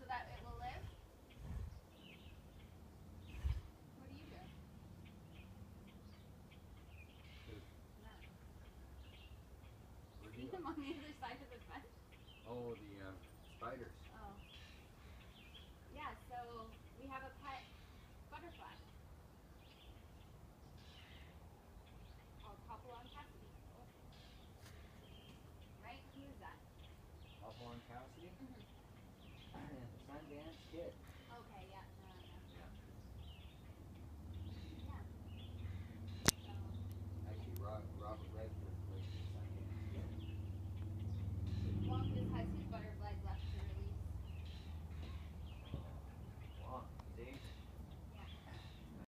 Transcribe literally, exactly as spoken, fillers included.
that it will live? What do you do? Who? Matt. Where'd you See go? him on the other side of the fence? Oh, the uh, spiders. Oh. Yeah, so we have a pet butterfly. Called Hopalong Cassidy. Right? Who is that? Hopalong Cassidy? Mhm.